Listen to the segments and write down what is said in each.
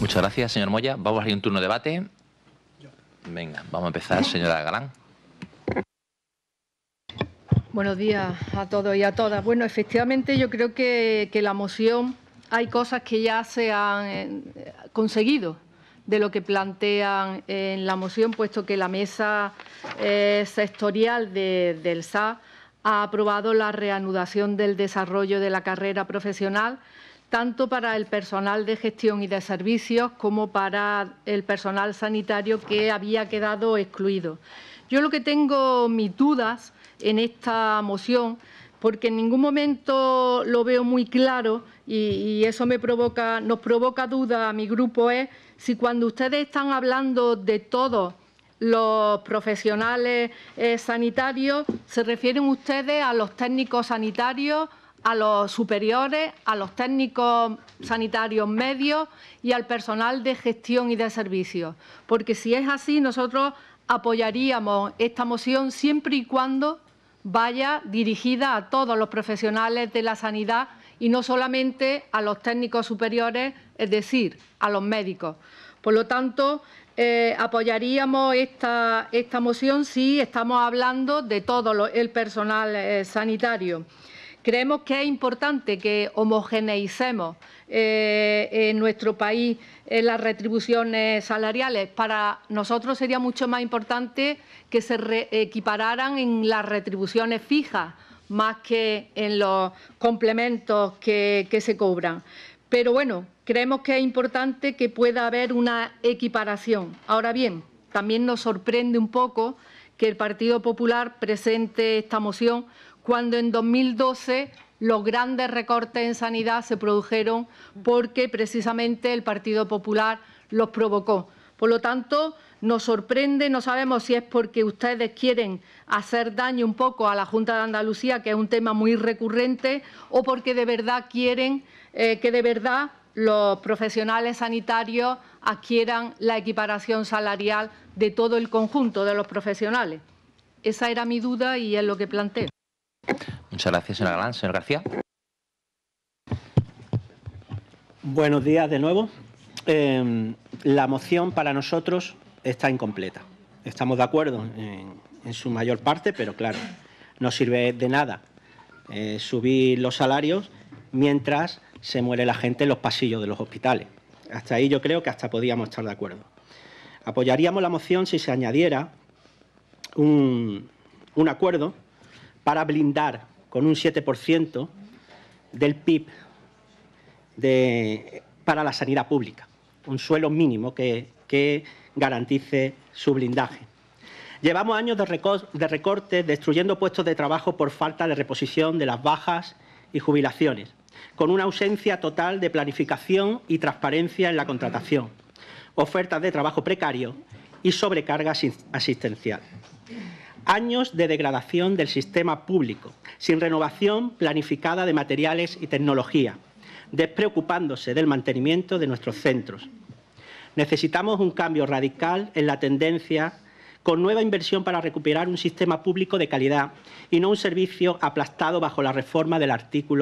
Muchas gracias, señor Moya. Vamos a ir a un turno de debate. Venga, vamos a empezar, señora Galán. Buenos días a todos y a todas. Bueno, efectivamente yo creo que la moción hay cosas que ya se han conseguido de lo que plantean en la moción, puesto que la mesa sectorial del SA ha aprobado la reanudación del desarrollo de la carrera profesional, tanto para el personal de gestión y de servicios como para el personal sanitario que había quedado excluido. Yo lo que tengo mis dudas en esta moción, porque en ningún momento lo veo muy claro y eso nos provoca duda a mi grupo, es si cuando ustedes están hablando de todos los profesionales sanitarios, se refieren ustedes a los técnicos sanitarios, a los superiores, a los técnicos sanitarios medios y al personal de gestión y de servicios. Porque si es así, nosotros apoyaríamos esta moción siempre y cuando vaya dirigida a todos los profesionales de la sanidad y no solamente a los técnicos superiores, es decir, a los médicos. Por lo tanto, apoyaríamos esta moción si estamos hablando de todo el personal sanitario. Creemos que es importante que homogeneicemos en nuestro país las retribuciones salariales. Para nosotros sería mucho más importante que se equipararan en las retribuciones fijas más que en los complementos que se cobran. Pero bueno, creemos que es importante que pueda haber una equiparación. Ahora bien, también nos sorprende un poco que el Partido Popular presente esta moción cuando en 2012 los grandes recortes en sanidad se produjeron porque precisamente el Partido Popular los provocó. Por lo tanto, nos sorprende, no sabemos si es porque ustedes quieren hacer daño un poco a la Junta de Andalucía, que es un tema muy recurrente, o porque de verdad quieren que de verdad los profesionales sanitarios adquieran la equiparación salarial de todo el conjunto de los profesionales. Esa era mi duda y es lo que planteo. Muchas gracias, señora Galán. Señor García. Buenos días de nuevo. La moción para nosotros está incompleta. Estamos de acuerdo en su mayor parte, pero claro, no sirve de nada subir los salarios mientras se muere la gente en los pasillos de los hospitales. Hasta ahí yo creo que hasta podíamos estar de acuerdo. Apoyaríamos la moción si se añadiera un acuerdo para blindar con un 7% del PIB para la sanidad pública, un suelo mínimo que garantice su blindaje. Llevamos años de recortes, destruyendo puestos de trabajo por falta de reposición de las bajas y jubilaciones, con una ausencia total de planificación y transparencia en la contratación, ofertas de trabajo precario y sobrecarga asistencial. Años de degradación del sistema público, sin renovación planificada de materiales y tecnología, despreocupándose del mantenimiento de nuestros centros. Necesitamos un cambio radical en la tendencia, con nueva inversión para recuperar un sistema público de calidad y no un servicio aplastado bajo la reforma del artículo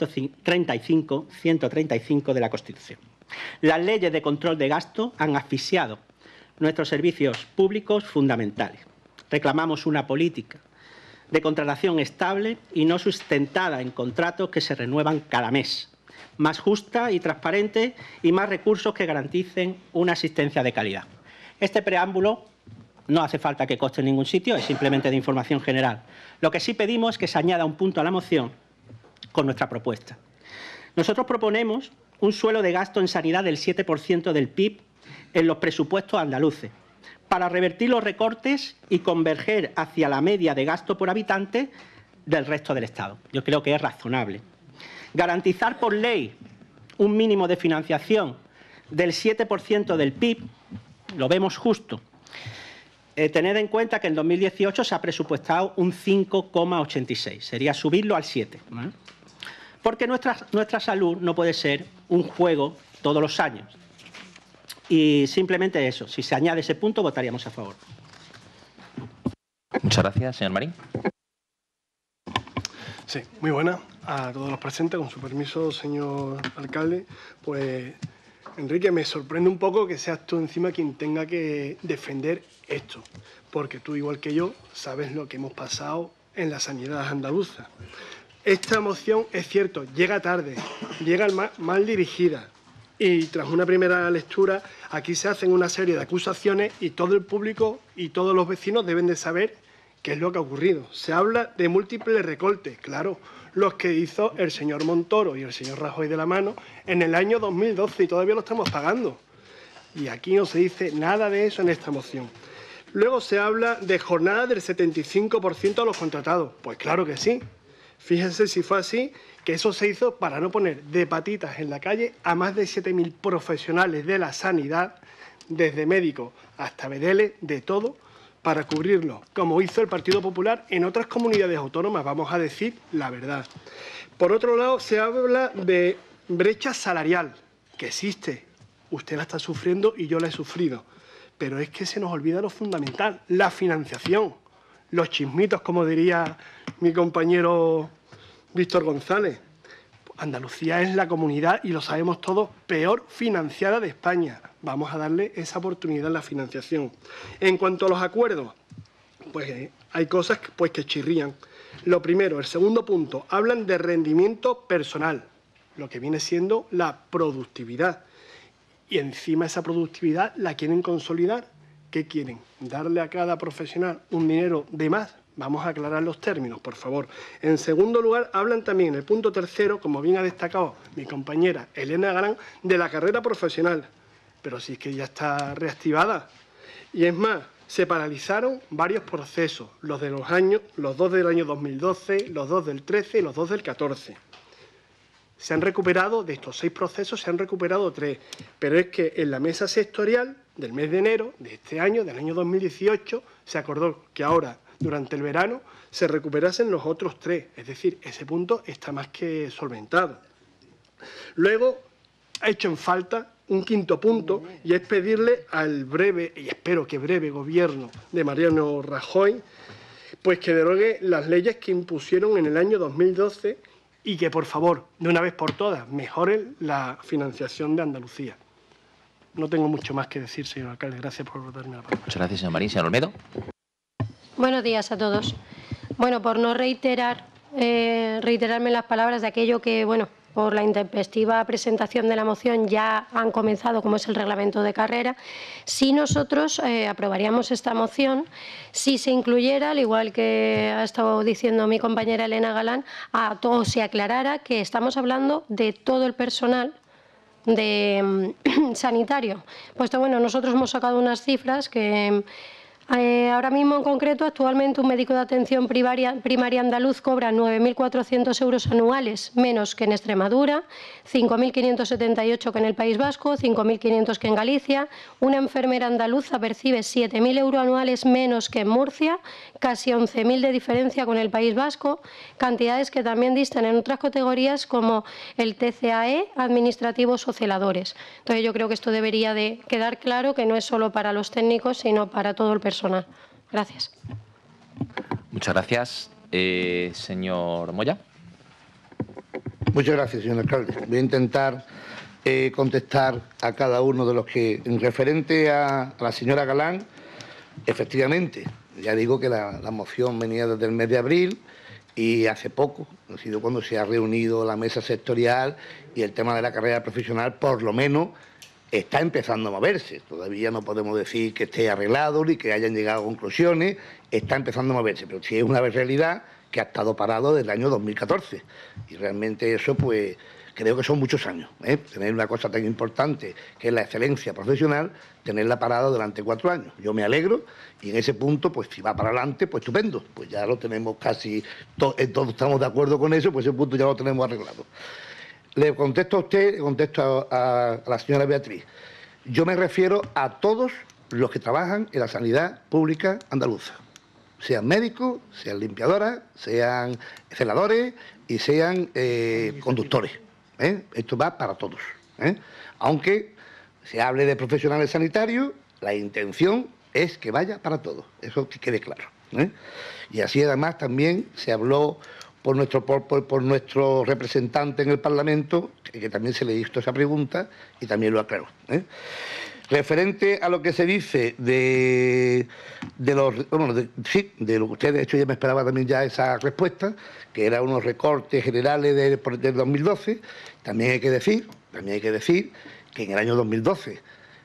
135 de la Constitución. Las leyes de control de gasto han asfixiado nuestros servicios públicos fundamentales. Reclamamos una política de contratación estable y no sustentada en contratos que se renuevan cada mes, más justa y transparente y más recursos que garanticen una asistencia de calidad. Este preámbulo no hace falta que conste en ningún sitio, es simplemente de información general. Lo que sí pedimos es que se añada un punto a la moción con nuestra propuesta. Nosotros proponemos un suelo de gasto en sanidad del 7% del PIB en los presupuestos andaluces, para revertir los recortes y converger hacia la media de gasto por habitante del resto del Estado. Yo creo que es razonable. Garantizar por ley un mínimo de financiación del 7% del PIB, lo vemos justo. Tened en cuenta que en 2018 se ha presupuestado un 5,86, sería subirlo al 7. ¿Vale? Porque nuestra salud no puede ser un juego todos los años. Y simplemente eso, si se añade ese punto, votaríamos a favor. Muchas gracias, señor Marín. Sí, muy buena a todos los presentes. Con su permiso, señor alcalde, pues Enrique, me sorprende un poco que seas tú encima quien tenga que defender esto, porque tú, igual que yo, sabes lo que hemos pasado en la sanidad andaluza. Esta moción, es cierto, llega tarde, llega mal dirigida, y tras una primera lectura aquí se hacen una serie de acusaciones y todo el público y todos los vecinos deben de saber qué es lo que ha ocurrido. Se habla de múltiples recortes, claro, los que hizo el señor Montoro y el señor Rajoy de la mano en el año 2012 y todavía lo estamos pagando. Y aquí no se dice nada de eso en esta moción. Luego se habla de jornada del 75% a los contratados. Pues claro que sí. Fíjense si fue así, que eso se hizo para no poner de patitas en la calle a más de 7.000 profesionales de la sanidad, desde médicos hasta bedeles, de todo, para cubrirlo, como hizo el Partido Popular en otras comunidades autónomas, vamos a decir la verdad. Por otro lado, se habla de brecha salarial, que existe. Usted la está sufriendo y yo la he sufrido. Pero es que se nos olvida lo fundamental, la financiación, los chismitos, como diría mi compañero Víctor González. Andalucía es la comunidad, y lo sabemos todos, peor financiada de España. Vamos a darle esa oportunidad en la financiación. En cuanto a los acuerdos, pues hay cosas que chirrían. Lo primero, el segundo punto, hablan de rendimiento personal, lo que viene siendo la productividad. Y encima esa productividad la quieren consolidar. ¿Qué quieren? ¿Darle a cada profesional un dinero de más? Vamos a aclarar los términos, por favor. En segundo lugar, hablan también en el punto tercero, como bien ha destacado mi compañera Elena Galán, de la carrera profesional. Pero si es que ya está reactivada. Y es más, se paralizaron varios procesos, los dos del año 2012, los dos del 13 y los dos del 14. Se han recuperado, de estos 6 procesos, se han recuperado 3. Pero es que en la mesa sectorial del mes de enero de este año, del año 2018, se acordó que ahora, durante el verano, se recuperasen los otros 3. Es decir, ese punto está más que solventado. Luego, ha hecho en falta un quinto punto, y es pedirle al breve, y espero que breve, gobierno de Mariano Rajoy, pues que derogue las leyes que impusieron en el año 2012 y que, por favor, de una vez por todas, mejoren la financiación de Andalucía. No tengo mucho más que decir, señor alcalde. Gracias por darme la palabra. Muchas gracias, señor Marín. Señor Olmedo. Buenos días a todos. Bueno, por no reiterarme las palabras de aquello que, bueno, por la intempestiva presentación de la moción ya han comenzado, como es el reglamento de carrera, si nosotros aprobaríamos esta moción, si se incluyera, al igual que ha estado diciendo mi compañera Elena Galán, a todos se aclarara que estamos hablando de todo el personal sanitario. Puesto, bueno, nosotros hemos sacado unas cifras que ahora mismo, en concreto, actualmente un médico de atención primaria andaluz cobra 9.400 euros anuales menos que en Extremadura, 5.578 que en el País Vasco, 5.500 que en Galicia. Una enfermera andaluza percibe 7.000 euros anuales menos que en Murcia, casi 11.000 de diferencia con el País Vasco, cantidades que también distan en otras categorías como el TCAE, administrativos o celadores. Entonces yo creo que esto debería de quedar claro, que no es solo para los técnicos, sino para todo el personal. Gracias. Muchas gracias. Señor Moya. Muchas gracias, señor alcalde. Voy a intentar contestar a cada uno de los que, en referente a la señora Galán, efectivamente, ya digo que la moción venía desde el mes de abril y hace poco, ha sido cuando se ha reunido la mesa sectorial y el tema de la carrera profesional, por lo menos, está empezando a moverse. Todavía no podemos decir que esté arreglado ni que hayan llegado a conclusiones, está empezando a moverse, pero sí es una realidad que ha estado parado desde el año 2014. Y realmente eso, pues, creo que son muchos años. Tener una cosa tan importante que es la excelencia profesional, tenerla parada durante 4 años. Yo me alegro y en ese punto, pues si va para adelante, pues estupendo. Pues ya lo tenemos casi, todos estamos de acuerdo con eso, pues ese punto ya lo tenemos arreglado. Le contesto a usted, le contesto a la señora Beatriz. Yo me refiero a todos los que trabajan en la sanidad pública andaluza. Sean médicos, sean limpiadoras, sean celadores y sean conductores. Esto va para todos. Aunque se hable de profesionales sanitarios, la intención es que vaya para todos. Eso que quede claro. Y así además también se habló por nuestro representante en el Parlamento, que también se le hizo esa pregunta y también lo aclaró. Referente a lo que se dice de lo que usted, de hecho, ya me esperaba también ya esa respuesta, que eran unos recortes generales del 2012, también hay que decir que en el año 2012,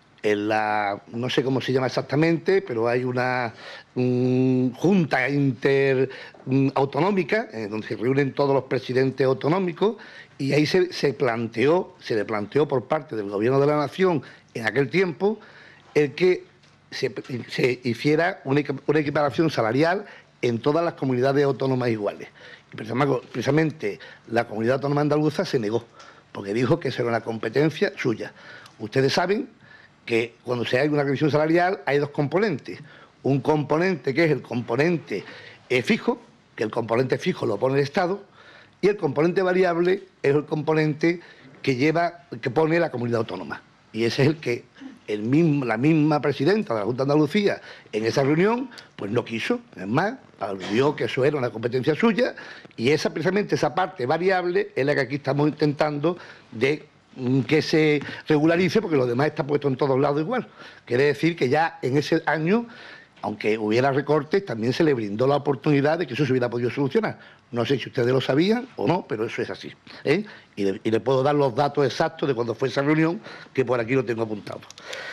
no sé cómo se llama exactamente, pero hay una junta interautonómica donde se reúnen todos los presidentes autonómicos, y ahí se le planteó por parte del Gobierno de la Nación en aquel tiempo el que se hiciera una equiparación salarial en todas las comunidades autónomas iguales. Y precisamente la comunidad autónoma andaluza se negó, porque dijo que eso era una competencia suya. Ustedes saben que cuando se hace una revisión salarial hay dos componentes. Un componente que es el componente fijo, que el componente fijo lo pone el Estado, y el componente variable es el componente que pone la comunidad autónoma. Y ese es el que la misma presidenta de la Junta de Andalucía en esa reunión pues no quiso. Es más, aludió que eso era una competencia suya, y precisamente esa parte variable es la que aquí estamos intentando de que se regularice, porque lo demás está puesto en todos lados igual. Quiere decir que ya en ese año, aunque hubiera recortes, también se le brindó la oportunidad de que eso se hubiera podido solucionar. No sé si ustedes lo sabían o no, pero eso es así. Y le puedo dar los datos exactos de cuándo fue esa reunión, que por aquí lo tengo apuntado.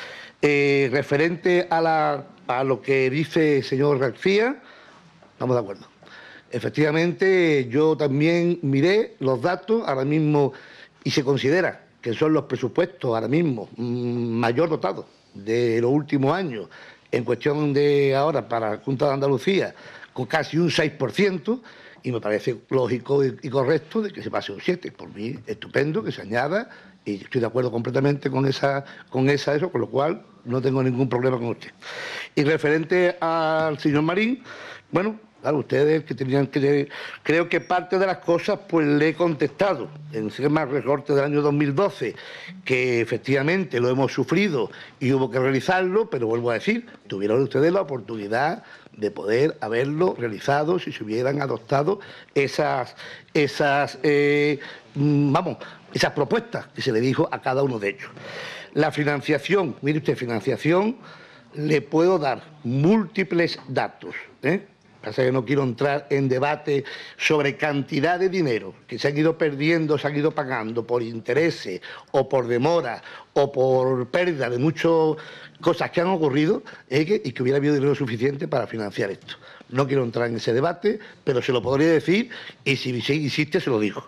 Referente a lo que dice el señor García, estamos de acuerdo. Efectivamente, yo también miré los datos ahora mismo y se considera que son los presupuestos ahora mismo mayor dotados de los últimos años en cuestión de ahora para la Junta de Andalucía, con casi un 6%, y me parece lógico y correcto de que se pase un 7%. Por mí, estupendo que se añada, y estoy de acuerdo completamente con eso, con lo cual no tengo ningún problema con usted. Y referente al señor Marín, bueno, claro, ustedes que tenían que... Creo que parte de las cosas pues le he contestado. En el recorte del año 2012, que efectivamente lo hemos sufrido y hubo que realizarlo, pero vuelvo a decir, tuvieron ustedes la oportunidad de poder haberlo realizado si se hubieran adoptado esas propuestas que se le dijo a cada uno de ellos. La financiación, mire usted, financiación, le puedo dar múltiples datos, Pasa que no quiero entrar en debate sobre cantidad de dinero que se han ido perdiendo, se han ido pagando por intereses o por demora o por pérdida de muchas cosas que han ocurrido y que hubiera habido dinero suficiente para financiar esto. No quiero entrar en ese debate, pero se lo podría decir y si insiste se lo digo.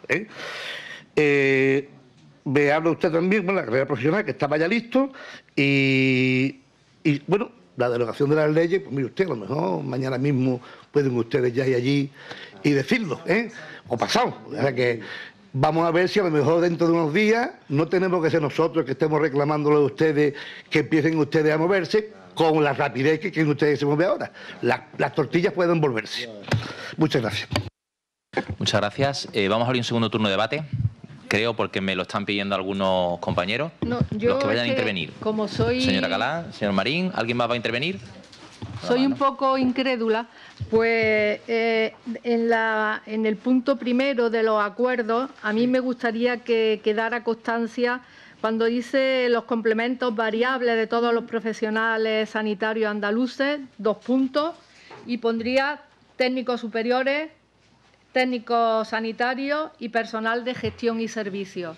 Me habla usted también de la carrera profesional, que estaba ya listo y bueno, la derogación de las leyes, pues mire usted, a lo mejor mañana mismo pueden ustedes ya ir allí y decirlo, o pasado. O sea que vamos a ver si a lo mejor dentro de unos días no tenemos que ser nosotros que estemos reclamándole a ustedes que empiecen ustedes a moverse con la rapidez que quieren ustedes se mueve ahora. Las tortillas pueden volverse. Muchas gracias. Muchas gracias. Vamos a abrir un segundo turno de debate. Creo, porque me lo están pidiendo algunos compañeros, no, yo los que vayan a intervenir. Como soy... Señora Galán, señor Marín, ¿alguien más va a intervenir? Soy un poco incrédula, pues en el punto primero de los acuerdos, a mí me gustaría que quedara constancia cuando dice los complementos variables de todos los profesionales sanitarios andaluces, 2 puntos, y pondría técnicos superiores, técnicos sanitarios y personal de gestión y servicios.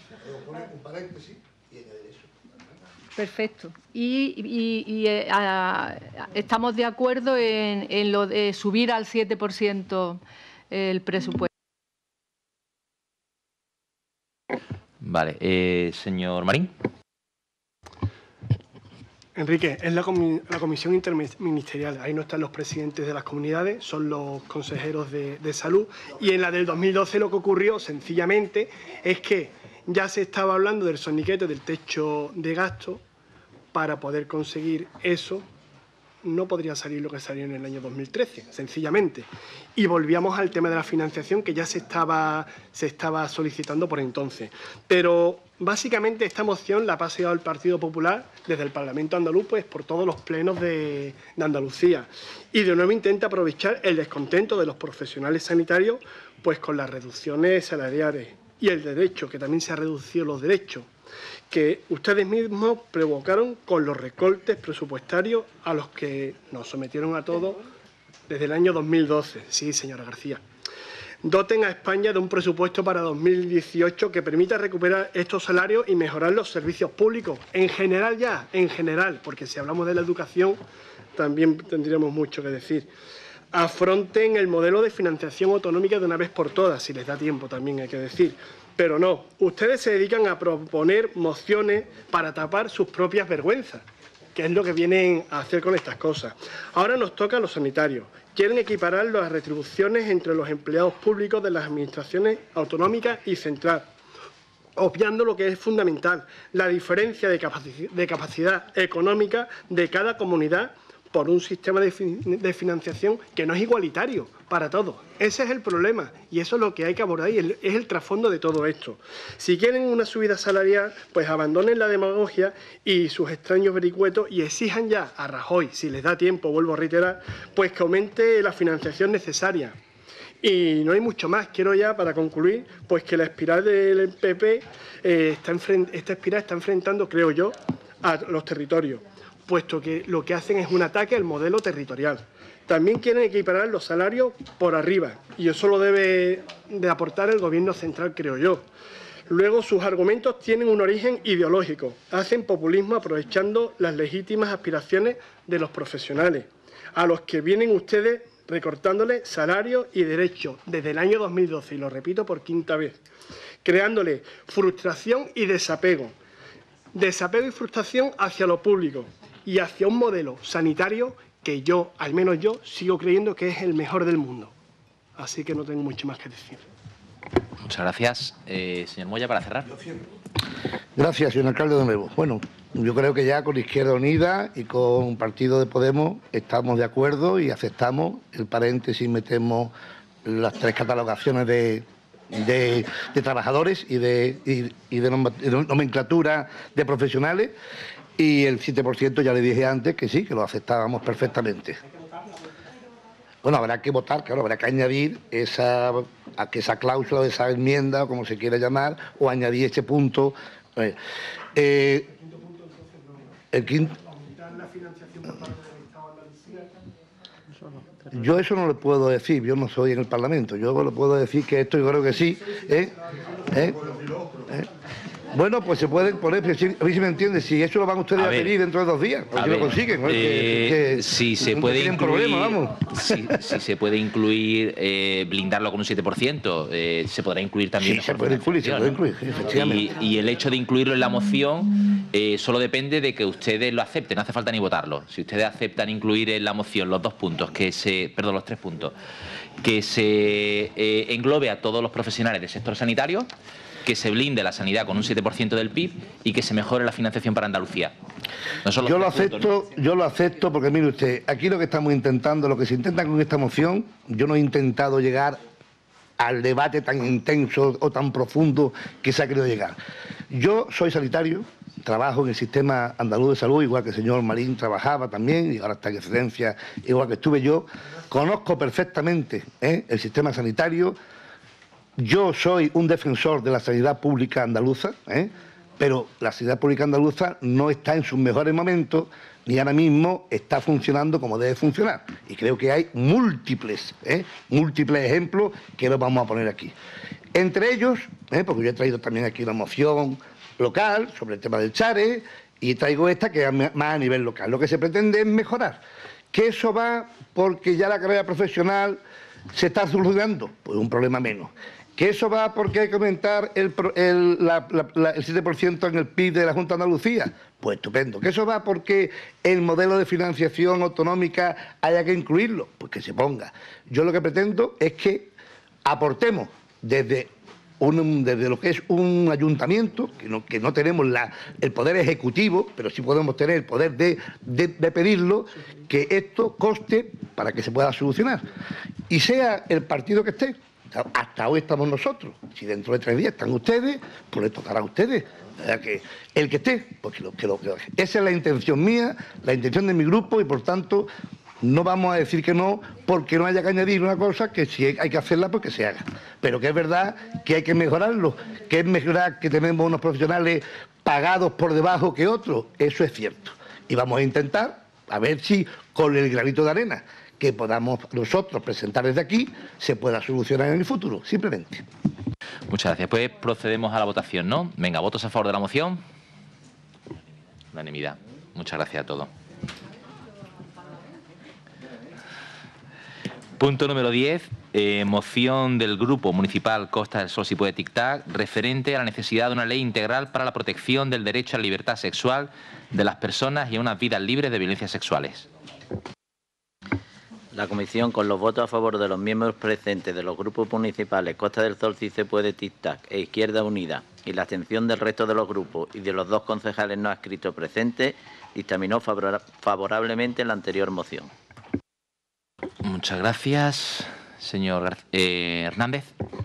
Perfecto. Y estamos de acuerdo en lo de subir al 7% el presupuesto. Vale. Señor Marín. Enrique, es la comisión interministerial. Ahí no están los presidentes de las comunidades, son los consejeros de salud. Y en la del 2012 lo que ocurrió, sencillamente, es que ya se estaba hablando del soniquete del techo de gasto. Para poder conseguir eso, no podría salir lo que salió en el año 2013, sencillamente. Y volvíamos al tema de la financiación, que ya se estaba solicitando por entonces. Pero básicamente esta moción la ha paseado el Partido Popular desde el Parlamento andaluz, pues por todos los plenos de Andalucía. Y de nuevo intenta aprovechar el descontento de los profesionales sanitarios pues con las reducciones salariales y el derecho, que también se han reducido los derechos, que ustedes mismos provocaron con los recortes presupuestarios a los que nos sometieron a todos desde el año 2012. Sí, señora García. Doten a España de un presupuesto para 2018 que permita recuperar estos salarios y mejorar los servicios públicos, en general, porque si hablamos de la educación también tendríamos mucho que decir. Afronten el modelo de financiación autonómica de una vez por todas, si les da tiempo también hay que decir. Pero no, ustedes se dedican a proponer mociones para tapar sus propias vergüenzas, que es lo que vienen a hacer con estas cosas. Ahora nos toca a los sanitarios. Quieren equiparar las retribuciones entre los empleados públicos de las administraciones autonómicas y central, obviando lo que es fundamental, la diferencia de capacidad económica de cada comunidad por un sistema de financiación que no es igualitario para todos. Ese es el problema y eso es lo que hay que abordar y es el trasfondo de todo esto. Si quieren una subida salarial, pues abandonen la demagogia y sus extraños vericuetos y exijan ya a Rajoy, si les da tiempo, vuelvo a reiterar, pues que aumente la financiación necesaria. Y no hay mucho más. Quiero ya, para concluir, pues que la espiral del PP, esta espiral está enfrentando, creo yo, a los territorios, puesto que lo que hacen es un ataque al modelo territorial. También quieren equiparar los salarios por arriba, y eso lo debe de aportar el Gobierno central, creo yo. Luego, sus argumentos tienen un origen ideológico. Hacen populismo aprovechando las legítimas aspiraciones de los profesionales, a los que vienen ustedes recortándoles salarios y derechos desde el año 2012, y lo repito por quinta vez, creándole frustración y desapego. Desapego y frustración hacia lo público y hacia un modelo sanitario que yo, al menos yo, sigo creyendo que es el mejor del mundo. Así que no tengo mucho más que decir. Muchas gracias. Señor Moya, para cerrar. Gracias, señor alcalde, de nuevo. Bueno, yo creo que ya con Izquierda Unida y con Partido de Podemos estamos de acuerdo y aceptamos el paréntesis, metemos las 3 catalogaciones de trabajadores y de nomenclatura de profesionales, y el 7% ya le dije antes que sí, que lo aceptábamos perfectamente. Bueno, habrá que votar, claro, habrá que añadir esa cláusula, esa enmienda, o como se quiera llamar, o añadir este punto. El quinto. Yo eso no lo puedo decir, yo no soy en el Parlamento, yo le puedo decir que esto yo creo que sí. Bueno, pues se pueden poner, a ver si me entiende, si eso lo van ustedes a pedir dentro de 2 días, o si lo consiguen. Si se puede incluir, si se puede incluir, blindarlo con un 7%, se podrá incluir también. Sí, se puede incluir, efectivamente. Y el hecho de incluirlo en la moción solo depende de que ustedes lo acepten, no hace falta ni votarlo. Si ustedes aceptan incluir en la moción los 2 puntos, los 3 puntos, que se englobe a todos los profesionales del sector sanitario, que se blinde la sanidad con un 7% del PIB y que se mejore la financiación para Andalucía. Yo lo acepto porque, mire usted, aquí lo que estamos intentando, lo que se intenta con esta moción, yo no he intentado llegar al debate tan intenso o tan profundo que se ha querido llegar. Yo soy sanitario, trabajo en el sistema andaluz de salud, igual que el señor Marín trabajaba también, y ahora está en excedencia, igual que estuve yo. Conozco perfectamente el sistema sanitario. Yo soy un defensor de la sanidad pública andaluza, pero la sanidad pública andaluza no está en sus mejores momentos ni ahora mismo está funcionando como debe funcionar. Y creo que hay múltiples ejemplos que los vamos a poner aquí. Entre ellos, porque yo he traído también aquí una moción local sobre el tema del Chare y traigo esta que es más a nivel local. Lo que se pretende es mejorar. ¿Que eso va porque ya la carrera profesional se está solucionando? Pues un problema menos. ¿Que eso va porque hay que aumentar el 7% en el PIB de la Junta de Andalucía? Pues estupendo. ¿Que eso va porque el modelo de financiación autonómica haya que incluirlo? Pues que se ponga. Yo lo que pretendo es que aportemos desde lo que es un ayuntamiento, que no tenemos el poder ejecutivo, pero sí podemos tener el poder de pedirlo, que esto coste para que se pueda solucionar. Y sea el partido que esté. Hasta hoy estamos nosotros. Si dentro de 3 días están ustedes, pues les tocará a ustedes. Que el que esté, pues que lo esa es la intención mía, la intención de mi grupo, y por tanto No vamos a decir que no porque no haya que añadir una cosa que sí hay que hacerla porque se haga. Pero que es verdad que hay que mejorarlo, que es mejorar que tenemos unos profesionales pagados por debajo que otros. Eso es cierto. Y vamos a intentar a ver si con el granito de arena que podamos nosotros presentar desde aquí se pueda solucionar en el futuro, simplemente. Muchas gracias. Pues procedemos a la votación, ¿no? Venga, ¿votos a favor de la moción? Unanimidad. Muchas gracias a todos. Punto número 10, moción del Grupo Municipal Costa del Sol, si puede tic-tac, referente a la necesidad de una ley integral para la protección del derecho a la libertad sexual de las personas y a unas vidas libres de violencias sexuales. La Comisión, con los votos a favor de los miembros presentes de los grupos municipales Costa del Sol, si se puede tic-tac e Izquierda Unida, y la abstención del resto de los grupos y de los 2 concejales no adscritos presentes, dictaminó favorablemente la anterior moción. Muchas gracias. Señor Hernández.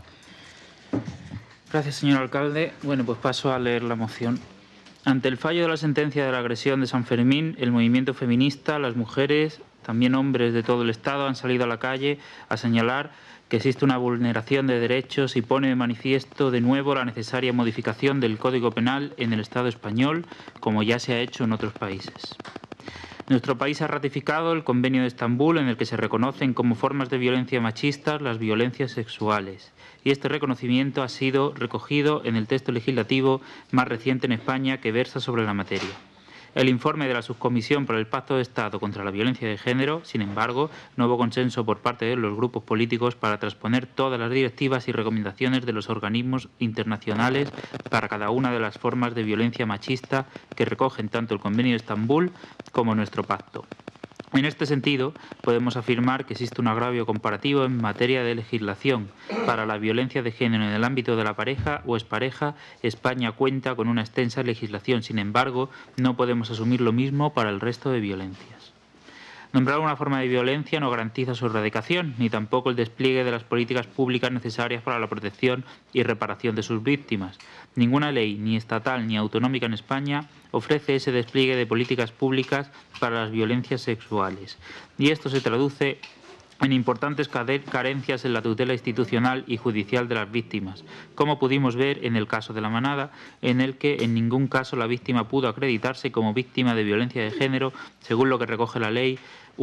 Gracias, señor alcalde. Bueno, pues paso a leer la moción. Ante el fallo de la sentencia de la agresión de San Fermín, el movimiento feminista, las mujeres, también hombres de todo el Estado, han salido a la calle a señalar que existe una vulneración de derechos y pone de manifiesto de nuevo la necesaria modificación del Código Penal en el Estado español, como ya se ha hecho en otros países. Nuestro país ha ratificado el Convenio de Estambul, en el que se reconocen como formas de violencia machistas las violencias sexuales. Y este reconocimiento ha sido recogido en el texto legislativo más reciente en España que versa sobre la materia. El informe de la Subcomisión para el Pacto de Estado contra la Violencia de Género, sin embargo, no hubo consenso por parte de los grupos políticos para transponer todas las directivas y recomendaciones de los organismos internacionales para cada una de las formas de violencia machista que recogen tanto el Convenio de Estambul como nuestro pacto. En este sentido, podemos afirmar que existe un agravio comparativo en materia de legislación. Para la violencia de género en el ámbito de la pareja o expareja, España cuenta con una extensa legislación. Sin embargo, no podemos asumir lo mismo para el resto de violencias. Nombrar una forma de violencia no garantiza su erradicación, ni tampoco el despliegue de las políticas públicas necesarias para la protección y reparación de sus víctimas. Ninguna ley, ni estatal ni autonómica en España, ofrece ese despliegue de políticas públicas para las violencias sexuales. Y esto se traduce en importantes carencias en la tutela institucional y judicial de las víctimas, como pudimos ver en el caso de La Manada, en el que en ningún caso la víctima pudo acreditarse como víctima de violencia de género, según lo que recoge la Ley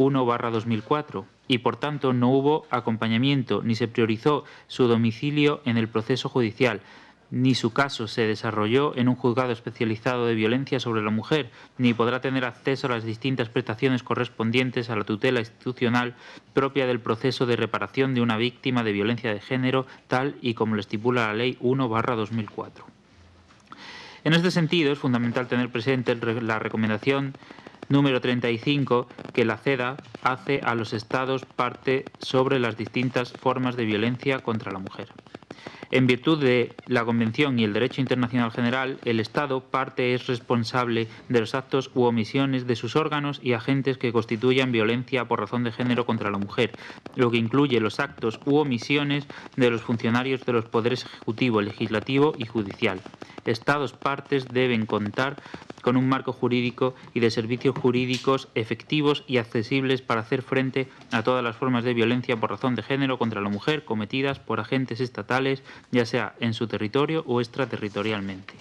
1/2004, y por tanto no hubo acompañamiento ni se priorizó su domicilio en el proceso judicial, ni su caso se desarrolló en un juzgado especializado de violencia sobre la mujer, ni podrá tener acceso a las distintas prestaciones correspondientes a la tutela institucional propia del proceso de reparación de una víctima de violencia de género, tal y como lo estipula la Ley 1/2004. En este sentido, es fundamental tener presente la recomendación número 35 que la CEDA hace a los Estados parte sobre las distintas formas de violencia contra la mujer. En virtud de la Convención y el Derecho Internacional General, el Estado parte es responsable de los actos u omisiones de sus órganos y agentes que constituyan violencia por razón de género contra la mujer, lo que incluye los actos u omisiones de los funcionarios de los poderes ejecutivo, legislativo y judicial. Estados partes deben contar con un marco jurídico y de servicios jurídicos efectivos y accesibles para hacer frente a todas las formas de violencia por razón de género contra la mujer cometidas por agentes estatales, ya sea en su territorio o extraterritorialmente.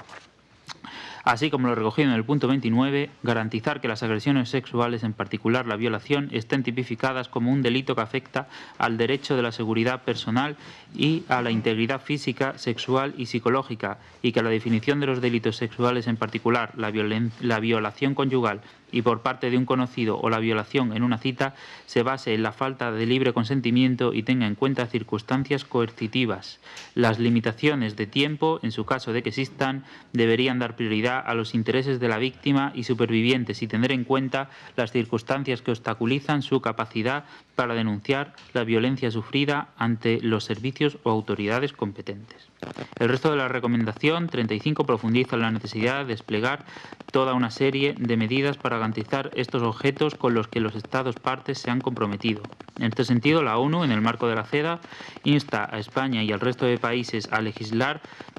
Así como lo recogido en el punto 29, garantizar que las agresiones sexuales, en particular la violación, estén tipificadas como un delito que afecta al derecho de la seguridad personal y a la integridad física, sexual y psicológica, y que la definición de los delitos sexuales, en particular la violación conyugal y por parte de un conocido o la violación en una cita, se base en la falta de libre consentimiento y tenga en cuenta circunstancias coercitivas. Las limitaciones de tiempo, en su caso de que existan, deberían dar prioridad a los intereses de la víctima y supervivientes y tener en cuenta las circunstancias que obstaculizan su capacidad para denunciar la violencia sufrida ante los servicios o autoridades competentes. El resto de la recomendación 35 profundiza en la necesidad de desplegar toda una serie de medidas para garantizar estos objetos con los que los Estados partes se han comprometido. En este sentido, la ONU, en el marco de la CEDA, insta a España y al resto de países a legislar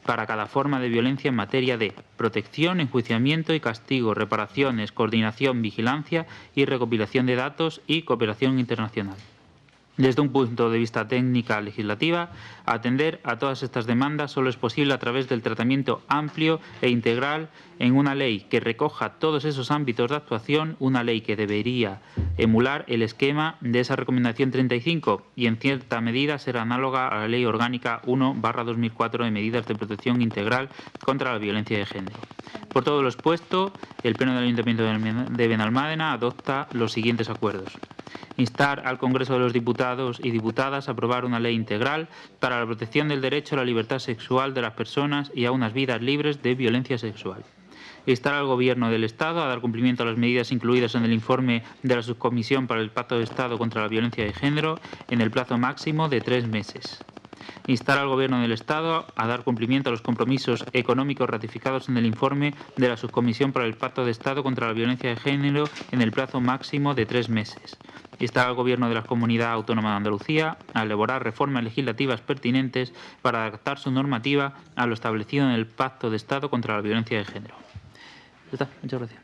para cada forma de violencia en materia de protección, enjuiciamiento y castigo, reparaciones, coordinación, vigilancia y recopilación de datos y cooperación internacional. Desde un punto de vista técnica legislativa, atender a todas estas demandas solo es posible a través del tratamiento amplio e integral en una ley que recoja todos esos ámbitos de actuación, una ley que debería emular el esquema de esa Recomendación 35 y en cierta medida ser análoga a la Ley Orgánica 1/2004 de Medidas de Protección Integral contra la Violencia de Género. Por todo lo expuesto, el Pleno del Ayuntamiento de Benalmádena adopta los siguientes acuerdos. Instar al Congreso de los Diputados y Diputadas a aprobar una ley integral para la protección del derecho a la libertad sexual de las personas y a unas vidas libres de violencia sexual. Instar al Gobierno del Estado a dar cumplimiento a las medidas incluidas en el informe de la Subcomisión para el Pacto de Estado contra la Violencia de Género en el plazo máximo de 3 meses. Instar al Gobierno del Estado a dar cumplimiento a los compromisos económicos ratificados en el informe de la Subcomisión para el Pacto de Estado contra la Violencia de Género en el plazo máximo de 3 meses. Instar al Gobierno de la Comunidad Autónoma de Andalucía a elaborar reformas legislativas pertinentes para adaptar su normativa a lo establecido en el Pacto de Estado contra la Violencia de Género. Ya está. Muchas gracias.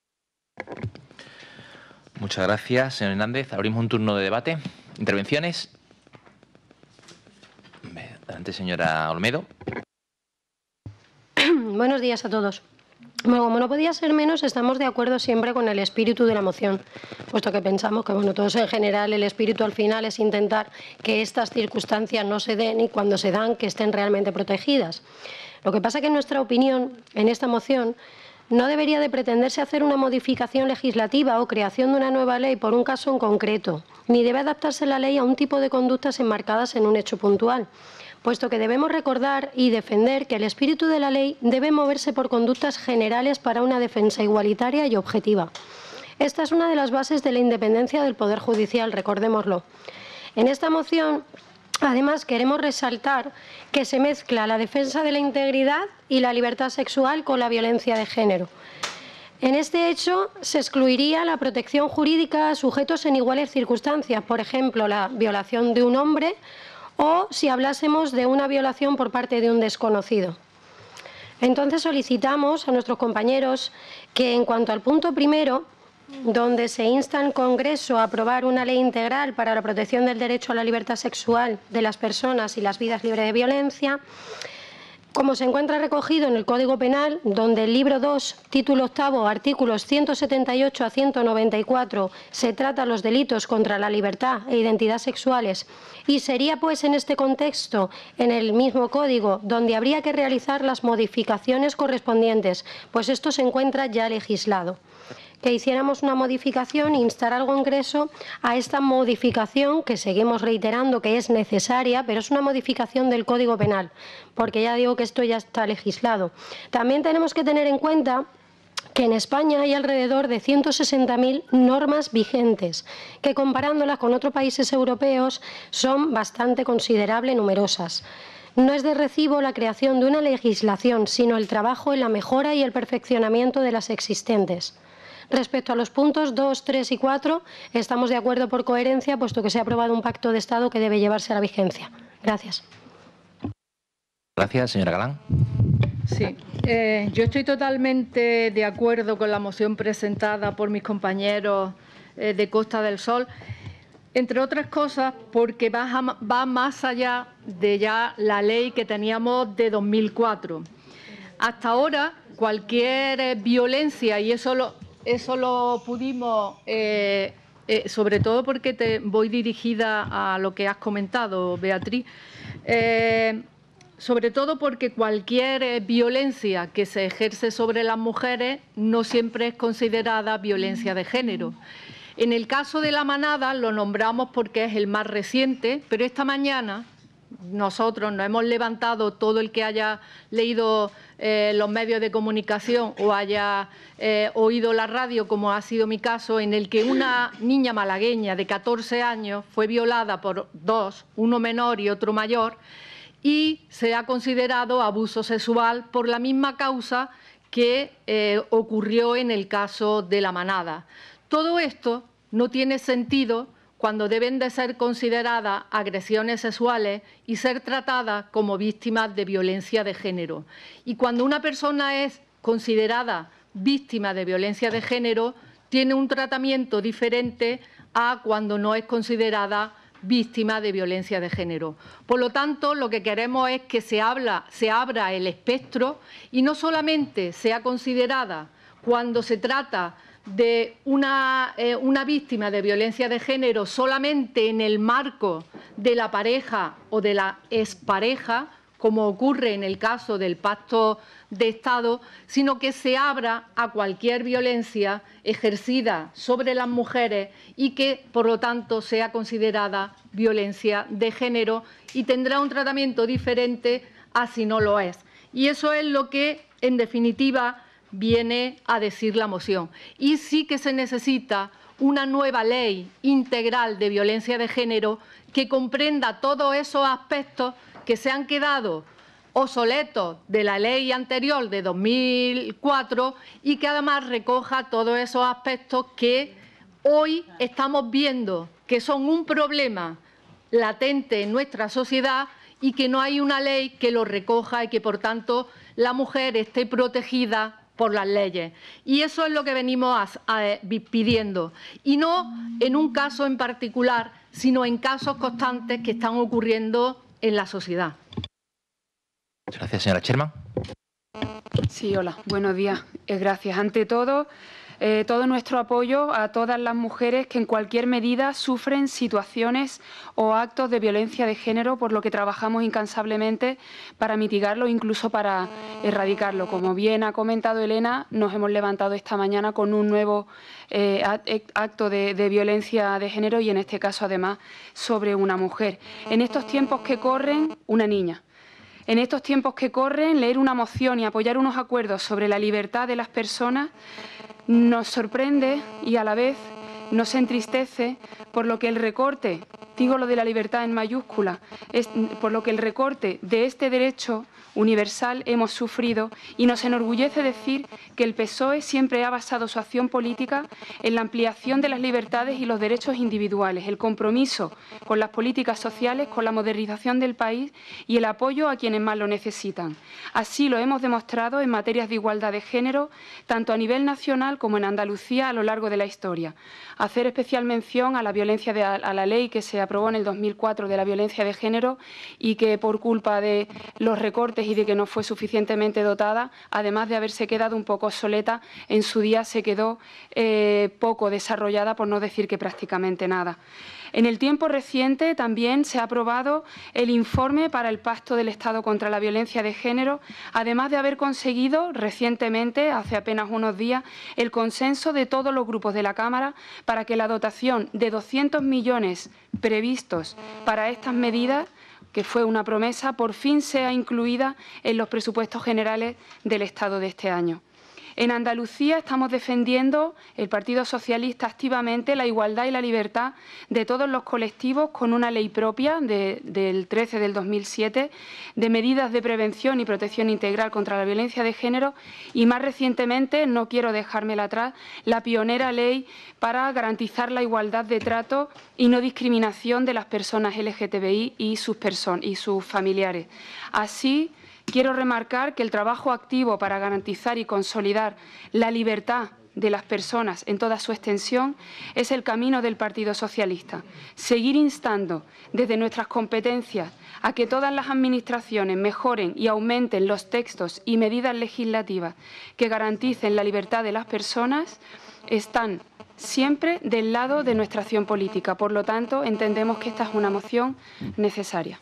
Muchas gracias, señor Hernández. Abrimos un turno de debate. ¿Intervenciones? Adelante, señora Olmedo. Buenos días a todos. Bueno, como no podía ser menos, estamos de acuerdo siempre con el espíritu de la moción, puesto que pensamos que, bueno, todos en general, el espíritu al final es intentar que estas circunstancias no se den y cuando se dan, que estén realmente protegidas. Lo que pasa que en nuestra opinión, en esta moción, no debería de pretenderse hacer una modificación legislativa o creación de una nueva ley por un caso en concreto, ni debe adaptarse la ley a un tipo de conductas enmarcadas en un hecho puntual, puesto que debemos recordar y defender que el espíritu de la ley debe moverse por conductas generales para una defensa igualitaria y objetiva. Esta es una de las bases de la independencia del Poder Judicial, recordémoslo. En esta moción, además, queremos resaltar que se mezcla la defensa de la integridad y la libertad sexual con la violencia de género. En este hecho se excluiría la protección jurídica a sujetos en iguales circunstancias, por ejemplo, la violación de un hombre o si hablásemos de una violación por parte de un desconocido. Entonces solicitamos a nuestros compañeros que en cuanto al punto primero, donde se insta al Congreso a aprobar una ley integral para la protección del derecho a la libertad sexual de las personas y las vidas libres de violencia, como se encuentra recogido en el Código Penal, donde el libro 2, título 8, artículos 178 a 194, se trata los delitos contra la libertad e identidad sexuales, y sería pues en este contexto, en el mismo Código, donde habría que realizar las modificaciones correspondientes, pues esto se encuentra ya legislado. Que hiciéramos una modificación e instar al Congreso a esta modificación, que seguimos reiterando que es necesaria, pero es una modificación del Código Penal, porque ya digo que esto ya está legislado. También tenemos que tener en cuenta que en España hay alrededor de 160.000 normas vigentes, que comparándolas con otros países europeos son bastante considerable numerosas. No es de recibo la creación de una legislación, sino el trabajo en la mejora y el perfeccionamiento de las existentes. Respecto a los puntos 2, 3 y 4, estamos de acuerdo por coherencia, puesto que se ha aprobado un pacto de Estado que debe llevarse a la vigencia. Gracias. Gracias, señora Galán. Sí, yo estoy totalmente de acuerdo con la moción presentada por mis compañeros de Costa del Sol, entre otras cosas porque va más allá de ya la ley que teníamos de 2004. Hasta ahora, cualquier violencia, y eso lo pudimos, sobre todo porque voy dirigida a lo que has comentado, Beatriz, sobre todo porque cualquier violencia que se ejerce sobre las mujeres no siempre es considerada violencia de género. En el caso de la manada lo nombramos porque es el más reciente, pero esta mañana nosotros nos hemos levantado, todo el que haya leído los medios de comunicación o haya oído la radio, como ha sido mi caso, en el que una niña malagueña de 14 años fue violada por dos, uno menor y otro mayor, y se ha considerado abuso sexual por la misma causa que ocurrió en el caso de la manada. Todo esto no tiene sentido cuando deben de ser consideradas agresiones sexuales y ser tratadas como víctimas de violencia de género. Y cuando una persona es considerada víctima de violencia de género, tiene un tratamiento diferente a cuando no es considerada víctima de violencia de género. Por lo tanto, lo que queremos es que se abra el espectro y no solamente sea considerada cuando se trata de una víctima de violencia de género solamente en el marco de la pareja o de la expareja, como ocurre en el caso del pacto de Estado, sino que se abra a cualquier violencia ejercida sobre las mujeres y que, por lo tanto, sea considerada violencia de género y tendrá un tratamiento diferente a si no lo es. Y eso es lo que, en definitiva, viene a decir la moción. Y sí que se necesita una nueva ley integral de violencia de género que comprenda todos esos aspectos que se han quedado obsoletos de la ley anterior de 2004 y que además recoja todos esos aspectos que hoy estamos viendo que son un problema latente en nuestra sociedad y que no hay una ley que lo recoja y que, por tanto, la mujer esté protegida por las leyes. Y eso es lo que venimos pidiendo. Y no en un caso en particular, sino en casos constantes que están ocurriendo en la sociedad. Gracias, señora Sherman. Sí, hola, buenos días. Gracias. Ante todo nuestro apoyo a todas las mujeres que en cualquier medida sufren situaciones o actos de violencia de género, por lo que trabajamos incansablemente para mitigarlo e incluso para erradicarlo. Como bien ha comentado Elena, nos hemos levantado esta mañana con un nuevo acto de violencia de género y en este caso además sobre una mujer. En estos tiempos que corren, una niña. En estos tiempos que corren, leer una moción y apoyar unos acuerdos sobre la libertad de las personas nos sorprende y a la vez nos entristece, por lo que el recorte, digo lo de la libertad en mayúscula, por lo que el recorte de este derecho universal hemos sufrido, y nos enorgullece decir que el PSOE siempre ha basado su acción política en la ampliación de las libertades y los derechos individuales, el compromiso con las políticas sociales, con la modernización del país y el apoyo a quienes más lo necesitan. Así lo hemos demostrado en materias de igualdad de género, tanto a nivel nacional como en Andalucía a lo largo de la historia. Hacer especial mención a la violencia a la ley que se aprobó en el 2004 de la violencia de género y que por culpa de los recortes y de que no fue suficientemente dotada, además de haberse quedado un poco obsoleta, en su día se quedó poco desarrollada, por no decir que prácticamente nada. En el tiempo reciente también se ha aprobado el informe para el Pacto del Estado contra la Violencia de Género, además de haber conseguido recientemente, hace apenas unos días, el consenso de todos los grupos de la Cámara para que la dotación de 200 millones previstos para estas medidas, que fue una promesa, por fin sea incluida en los presupuestos generales del Estado de este año. En Andalucía estamos defendiendo, el Partido Socialista, activamente la igualdad y la libertad de todos los colectivos con una ley propia del 13 del 2007 de medidas de prevención y protección integral contra la violencia de género y, más recientemente, no quiero dejármela atrás, la pionera ley para garantizar la igualdad de trato y no discriminación de las personas LGTBI y sus familiares. Así, quiero remarcar que el trabajo activo para garantizar y consolidar la libertad de las personas en toda su extensión es el camino del Partido Socialista. Seguir instando desde nuestras competencias a que todas las administraciones mejoren y aumenten los textos y medidas legislativas que garanticen la libertad de las personas están siempre del lado de nuestra acción política. Por lo tanto, entendemos que esta es una moción necesaria.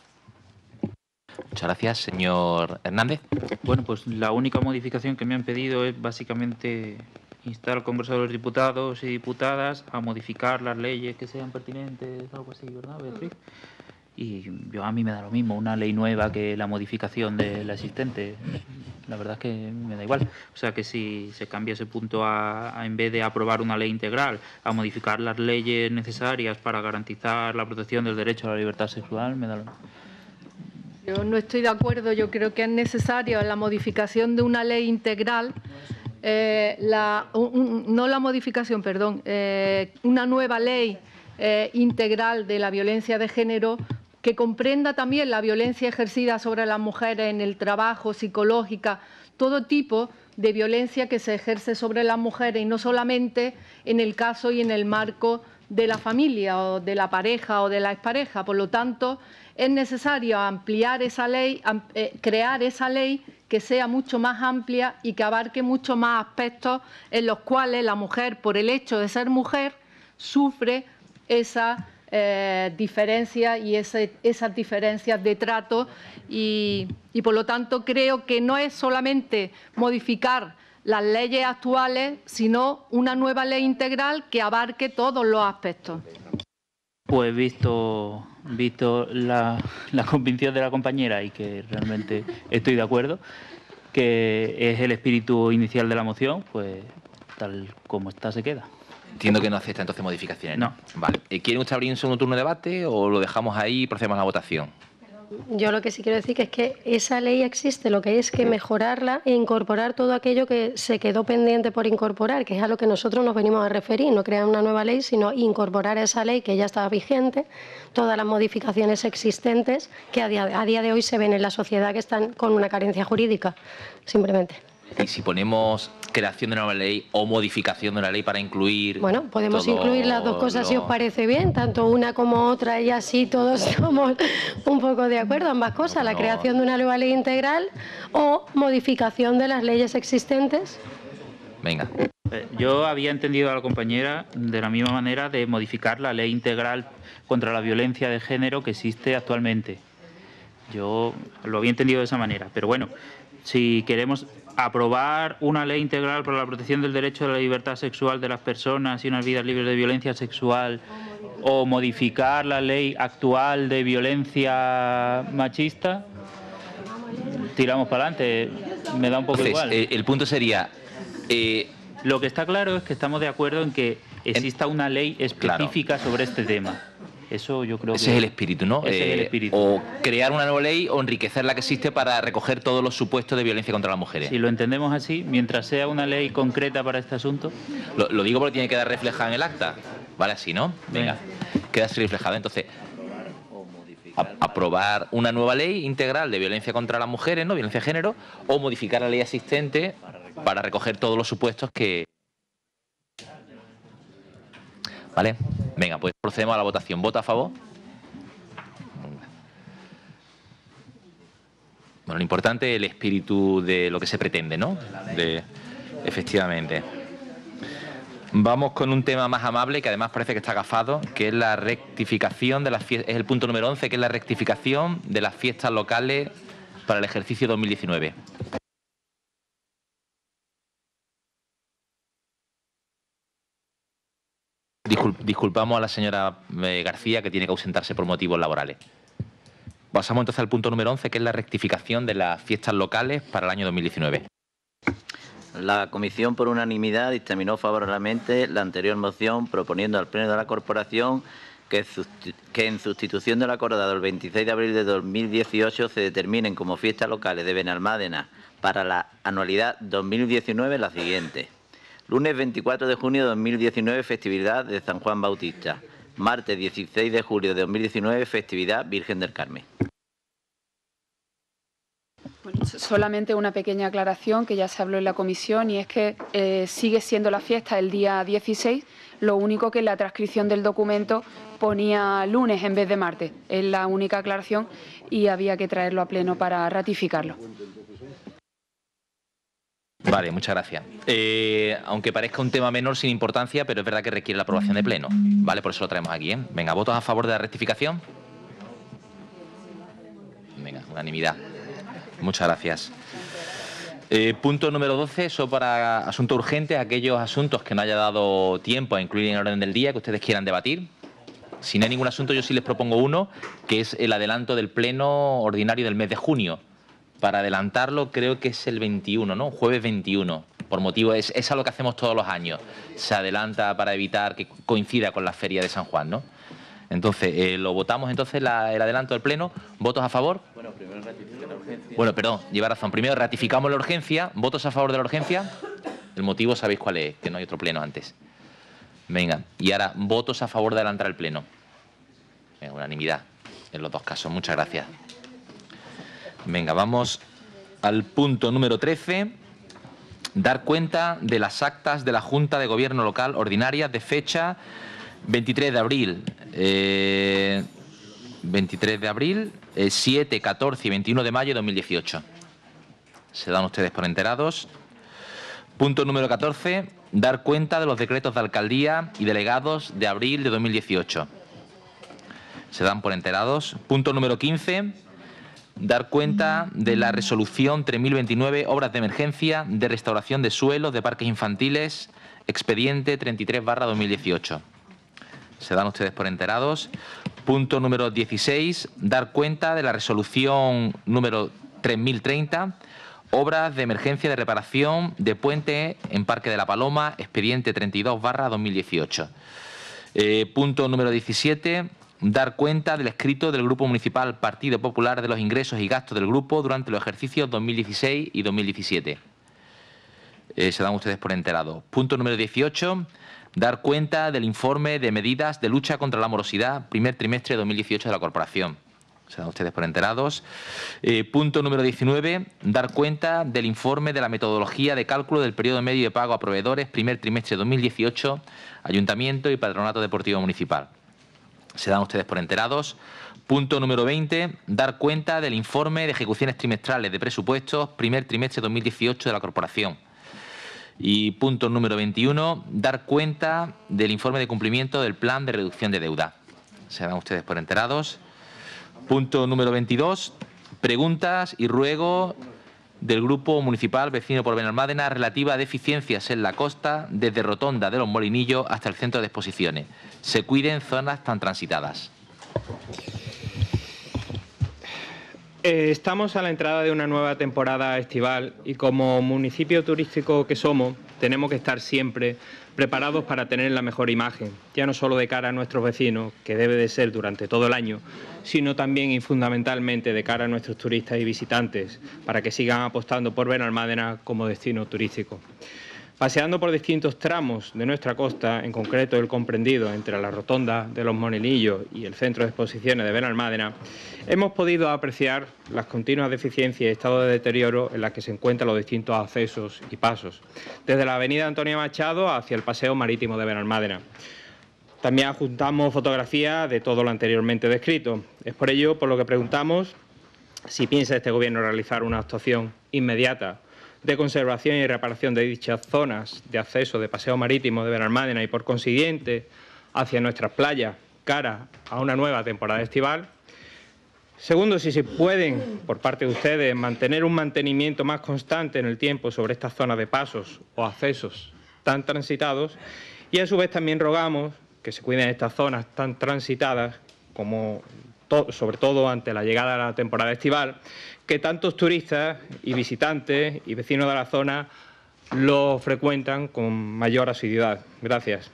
Muchas gracias, señor Hernández. Bueno, pues la única modificación que me han pedido es básicamente instar al Congreso de los Diputados y Diputadas a modificar las leyes que sean pertinentes, algo así, ¿verdad, Beatriz? Y a mí me da lo mismo una ley nueva que la modificación de la existente. La verdad es que me da igual. O sea que si se cambia ese punto a en vez de aprobar una ley integral, a modificar las leyes necesarias para garantizar la protección del derecho a la libertad sexual, me da lo mismo. Yo no estoy de acuerdo, yo creo que es necesario la modificación de una ley integral, una nueva ley integral de la violencia de género, que comprenda también la violencia ejercida sobre las mujeres en el trabajo, psicológica, todo tipo de violencia que se ejerce sobre las mujeres y no solamente en el caso y en el marco de la familia o de la pareja o de la expareja. Por lo tanto, es necesario ampliar esa ley, crear esa ley que sea mucho más amplia y que abarque mucho más aspectos en los cuales la mujer, por el hecho de ser mujer, sufre esas diferencias y esas diferencias de trato y por lo tanto creo que no es solamente modificar las leyes actuales, sino una nueva ley integral que abarque todos los aspectos. Pues visto la convicción de la compañera y que realmente estoy de acuerdo, que es el espíritu inicial de la moción, pues tal como está se queda. Entiendo que no acepta entonces modificaciones, ¿no? No. Vale. ¿Quieren usted abrir un segundo turno de debate o lo dejamos ahí y procedemos a la votación? Yo lo que sí quiero decir que es que esa ley existe, lo que es que mejorarla e incorporar todo aquello que se quedó pendiente por incorporar, que es a lo que nosotros nos venimos a referir, no crear una nueva ley, sino incorporar a esa ley que ya estaba vigente, todas las modificaciones existentes que a día de hoy se ven en la sociedad que están con una carencia jurídica, simplemente. Y si ponemos creación de una nueva ley o modificación de una ley para incluir... Bueno, podemos incluir las dos cosas si os parece bien, tanto una como otra, y así todos estamos un poco de acuerdo, ambas cosas, la creación de una nueva ley integral o modificación de las leyes existentes. Venga. Yo había entendido a la compañera de la misma manera de modificar la ley integral contra la violencia de género que existe actualmente. Yo lo había entendido de esa manera, pero bueno, si queremos aprobar una ley integral para la protección del derecho a la libertad sexual de las personas y unas vidas libres de violencia sexual, o modificar la ley actual de violencia machista, tiramos para adelante. Me da un poco igual. El punto sería... Lo que está claro es que estamos de acuerdo en que exista una ley específica sobre este tema. Eso yo creo que... Ese es el espíritu, ¿no? Ese es el espíritu. O crear una nueva ley o enriquecer la que existe para recoger todos los supuestos de violencia contra las mujeres. Si lo entendemos así, mientras sea una ley concreta para este asunto... Lo digo porque tiene que quedar reflejada en el acta. ¿Vale? Así, ¿no? Venga. Queda así reflejada. Entonces, aprobar una nueva ley integral de violencia contra las mujeres, ¿no? Violencia de género, o modificar la ley existente para recoger todos los supuestos que... ¿Vale? Venga, pues procedemos a la votación. ¿Vota a favor? Bueno, lo importante es el espíritu de lo que se pretende, ¿no? Efectivamente. Vamos con un tema más amable, que además parece que está agafado, que es la rectificación de las fiestas, es el punto número 11, que es la rectificación de las fiestas locales para el ejercicio 2019. Disculpamos a la señora García, que tiene que ausentarse por motivos laborales. Pasamos entonces al punto número 11, que es la rectificación de las fiestas locales para el año 2019. La comisión, por unanimidad, dictaminó favorablemente la anterior moción, proponiendo al Pleno de la Corporación que en sustitución de lo acordado el 26 de abril de 2018 se determinen como fiestas locales de Benalmádena para la anualidad 2019 las siguientes. Lunes 24 de junio de 2019, festividad de San Juan Bautista. Martes 16 de julio de 2019, festividad Virgen del Carmen. Bueno, solamente una pequeña aclaración que ya se habló en la comisión, y es que sigue siendo la fiesta el día 16, lo único que en la transcripción del documento ponía lunes en vez de martes. Es la única aclaración y había que traerlo a pleno para ratificarlo. Vale, muchas gracias. Aunque parezca un tema menor, sin importancia, pero es verdad que requiere la aprobación de pleno. Vale, por eso lo traemos aquí, ¿eh? Venga, ¿votos a favor de la rectificación? Venga, unanimidad. Muchas gracias. Punto número 12, eso para asuntos urgentes, aquellos asuntos que no haya dado tiempo a incluir en el orden del día, que ustedes quieran debatir. Si no hay ningún asunto, yo sí les propongo uno, que es el adelanto del pleno ordinario del mes de junio. Para adelantarlo creo que es el 21, ¿no? Jueves 21. Por motivo, es algo que hacemos todos los años. Se adelanta para evitar que coincida con la feria de San Juan, ¿no? Entonces, lo votamos entonces el adelanto del pleno. ¿Votos a favor? Bueno, primero ratificar la urgencia. Bueno, perdón, lleva razón. Primero ratificamos la urgencia. ¿Votos a favor de la urgencia? El motivo sabéis cuál es, que no hay otro pleno antes. Venga, y ahora, votos a favor de adelantar el pleno. Venga, unanimidad en los dos casos. Muchas gracias. Venga, vamos al punto número 13. Dar cuenta de las actas de la Junta de Gobierno Local ordinarias de fecha 23 de abril. 23 de abril, 7, 14 y 21 de mayo de 2018. Se dan ustedes por enterados. Punto número 14. Dar cuenta de los decretos de alcaldía y delegados de abril de 2018. Se dan por enterados. Punto número 15. Dar cuenta de la resolución 3029, obras de emergencia de restauración de suelos de parques infantiles, expediente 33/2018. Se dan ustedes por enterados. Punto número 16. Dar cuenta de la resolución número 3030, obras de emergencia de reparación de puente en Parque de la Paloma, expediente 32/2018. Punto número 17. Dar cuenta del escrito del Grupo Municipal Partido Popular de los ingresos y gastos del grupo durante los ejercicios 2016 y 2017. Se dan ustedes por enterados. Punto número 18. Dar cuenta del informe de medidas de lucha contra la morosidad, primer trimestre de 2018 de la Corporación. Se dan ustedes por enterados. Punto número 19. Dar cuenta del informe de la metodología de cálculo del periodo medio de pago a proveedores, primer trimestre de 2018, Ayuntamiento y Patronato Deportivo Municipal. Se dan ustedes por enterados. Punto número 20. Dar cuenta del informe de ejecuciones trimestrales de presupuestos, primer trimestre de 2018 de la Corporación. Y punto número 21. Dar cuenta del informe de cumplimiento del plan de reducción de deuda. Se dan ustedes por enterados. Punto número 22. Preguntas y ruego del Grupo Municipal Vecino por Benalmádena relativa a deficiencias en la costa desde Rotonda de los Molinillos hasta el centro de exposiciones. Se cuiden zonas tan transitadas. Estamos a la entrada de una nueva temporada estival y como municipio turístico que somos, tenemos que estar siempre preparados para tener la mejor imagen, ya no solo de cara a nuestros vecinos, que debe de ser durante todo el año, sino también y fundamentalmente de cara a nuestros turistas y visitantes, para que sigan apostando por Benalmádena como destino turístico. Paseando por distintos tramos de nuestra costa, en concreto el comprendido entre la Rotonda de los Molinillos y el Centro de Exposiciones de Benalmádena, hemos podido apreciar las continuas deficiencias y estado de deterioro en las que se encuentran los distintos accesos y pasos, desde la avenida Antonio Machado hacia el Paseo Marítimo de Benalmádena. También adjuntamos fotografías de todo lo anteriormente descrito. Es por ello por lo que preguntamos si piensa este Gobierno realizar una actuación inmediata de conservación y reparación de dichas zonas de acceso de paseo marítimo de Benalmádena y, por consiguiente, hacia nuestras playas, cara a una nueva temporada estival. Segundo, si se pueden, por parte de ustedes, mantener un mantenimiento más constante en el tiempo sobre estas zonas de pasos o accesos tan transitados. Y, a su vez, también rogamos que se cuiden estas zonas tan transitadas, como sobre todo ante la llegada de la temporada estival, que tantos turistas y visitantes y vecinos de la zona lo frecuentan con mayor asiduidad. Gracias.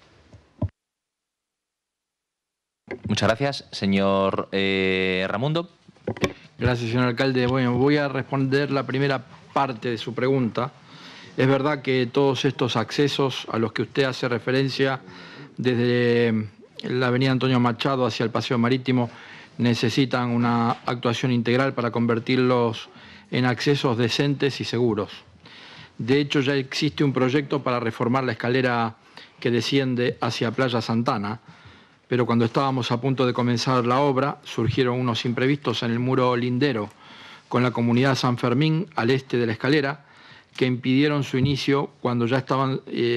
Muchas gracias. Señor Ramundo. Gracias, señor alcalde. Bueno, voy a responder la primera parte de su pregunta. Es verdad que todos estos accesos a los que usted hace referencia desde la avenida Antonio Machado hacia el Paseo Marítimo necesitan una actuación integral para convertirlos en accesos decentes y seguros. De hecho, ya existe un proyecto para reformar la escalera que desciende hacia Playa Santana, pero cuando estábamos a punto de comenzar la obra surgieron unos imprevistos en el muro lindero con la comunidad San Fermín al este de la escalera que impidieron su inicio Cuando ya estaban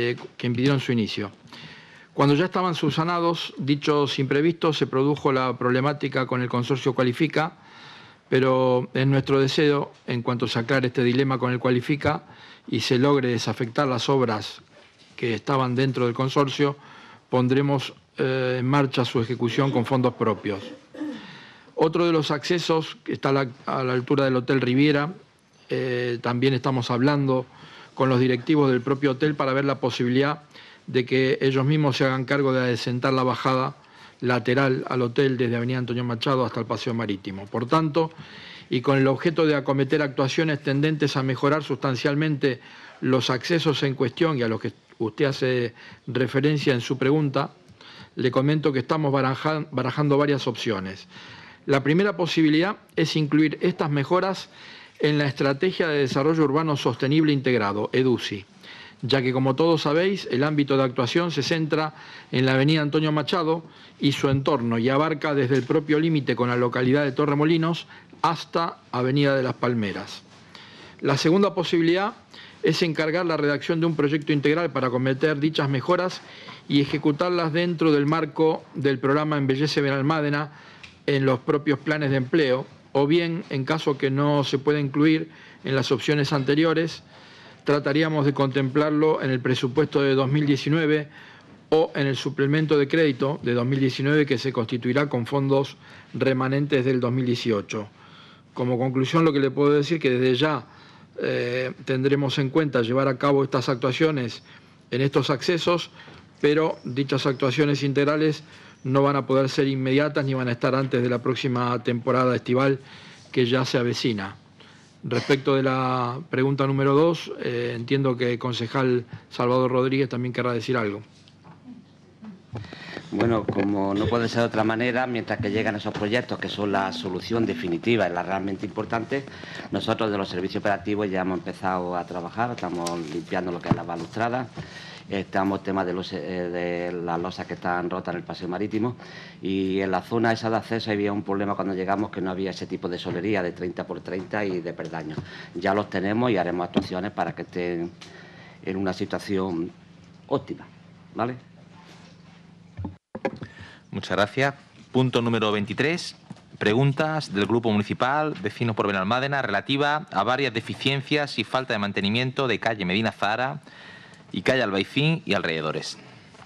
subsanados dichos imprevistos, se produjo la problemática con el consorcio Cualifica, pero es nuestro deseo, en cuanto se aclare este dilema con el Cualifica y se logre desafectar las obras que estaban dentro del consorcio, pondremos en marcha su ejecución con fondos propios. Otro de los accesos que está a la altura del Hotel Riviera, también estamos hablando con los directivos del propio hotel para ver la posibilidad de que ellos mismos se hagan cargo de adecentar la bajada lateral al hotel desde Avenida Antonio Machado hasta el Paseo Marítimo. Por tanto, y con el objeto de acometer actuaciones tendentes a mejorar sustancialmente los accesos en cuestión y a los que usted hace referencia en su pregunta, le comento que estamos barajando varias opciones. La primera posibilidad es incluir estas mejoras en la Estrategia de Desarrollo Urbano Sostenible Integrado, EDUSI, ya que, como todos sabéis, el ámbito de actuación se centra en la avenida Antonio Machado y su entorno y abarca desde el propio límite con la localidad de Torremolinos hasta avenida de las Palmeras. La segunda posibilidad es encargar la redacción de un proyecto integral para acometer dichas mejoras y ejecutarlas dentro del marco del programa Embellece Benalmádena en los propios planes de empleo, o bien, en caso que no se pueda incluir en las opciones anteriores, trataríamos de contemplarlo en el presupuesto de 2019 o en el suplemento de crédito de 2019 que se constituirá con fondos remanentes del 2018. Como conclusión, lo que le puedo decir es que desde ya tendremos en cuenta llevar a cabo estas actuaciones en estos accesos, pero dichas actuaciones integrales no van a poder ser inmediatas ni van a estar antes de la próxima temporada estival que ya se avecina. Respecto de la pregunta número 2, entiendo que el concejal Salvador Rodríguez también querrá decir algo. Bueno, como no puede ser de otra manera, mientras que llegan esos proyectos que son la solución definitiva y la realmente importante, nosotros de los servicios operativos ya hemos empezado a trabajar, estamos limpiando lo que es la balustrada, estamos temas de las losas que están rotas en el paseo marítimo, y en la zona esa de acceso había un problema cuando llegamos, que no había ese tipo de solería de 30 por 30 y de perdaños. Ya los tenemos y haremos actuaciones para que estén en una situación óptima, ¿vale? Muchas gracias. Punto número 23. Preguntas del Grupo Municipal Vecinos por Benalmádena relativa a varias deficiencias y falta de mantenimiento de calle Medina Zahara y calle Albaicín y alrededores.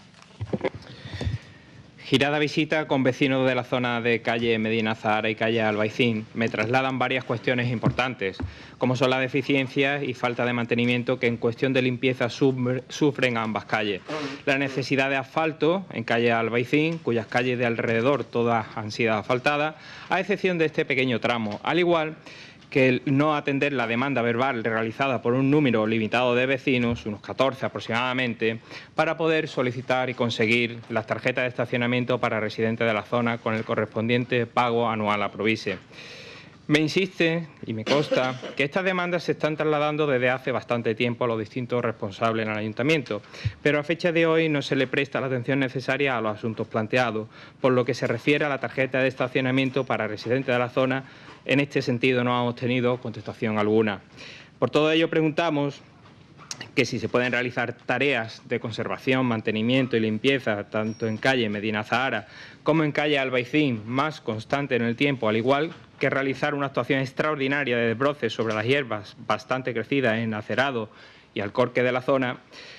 Girada visita con vecinos de la zona de calle Medina Zahara y calle Albaicín. Me trasladan varias cuestiones importantes, como son las deficiencias y falta de mantenimiento que en cuestión de limpieza sufren ambas calles. La necesidad de asfalto en calle Albaicín, cuyas calles de alrededor todas han sido asfaltadas, a excepción de este pequeño tramo, al igual que el no atender la demanda verbal realizada por un número limitado de vecinos, unos 14 aproximadamente, para poder solicitar y conseguir las tarjetas de estacionamiento para residentes de la zona con el correspondiente pago anual a Provise. Me insiste y me consta que estas demandas se están trasladando desde hace bastante tiempo a los distintos responsables en el ayuntamiento, pero a fecha de hoy no se le presta la atención necesaria a los asuntos planteados, por lo que se refiere a la tarjeta de estacionamiento para residentes de la zona. En este sentido no hemos tenido contestación alguna. Por todo ello preguntamos que si se pueden realizar tareas de conservación, mantenimiento y limpieza tanto en calle Medina Zahara como en calle Albaicín más constante en el tiempo, al igual que realizar una actuación extraordinaria de desbroce sobre las hierbas bastante crecidas en acerado y alcorque de la zona.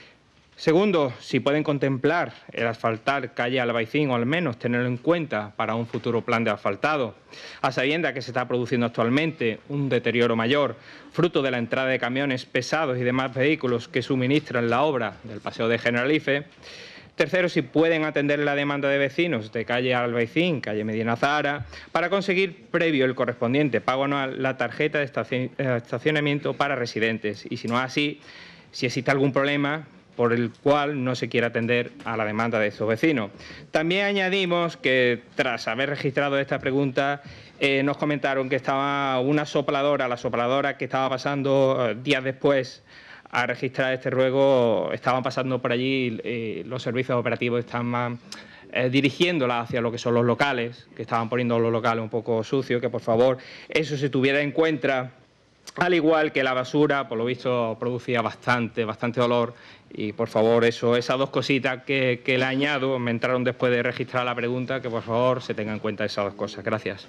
Segundo, si pueden contemplar el asfaltar calle Albaicín o al menos tenerlo en cuenta para un futuro plan de asfaltado, a sabiendas que se está produciendo actualmente un deterioro mayor, fruto de la entrada de camiones pesados y demás vehículos que suministran la obra del Paseo de Generalife. Tercero, si pueden atender la demanda de vecinos de calle Albaicín, calle Medina Zahara, para conseguir previo el correspondiente pago anual la tarjeta de estacionamiento para residentes. Y si no es así, si existe algún problema por el cual no se quiere atender a la demanda de esos vecinos. También añadimos que tras haber registrado esta pregunta, nos comentaron que estaba una sopladora, la sopladora que estaba pasando días después a registrar este ruego, estaban pasando por allí, los servicios operativos están dirigiéndola hacia lo que son los locales, que estaban poniendo los locales un poco sucios, que por favor eso se tuviera en cuenta, al igual que la basura, por lo visto producía bastante olor, y por favor esas dos cositas que le añado, me entraron después de registrar la pregunta, que por favor se tengan en cuenta esas dos cosas. Gracias.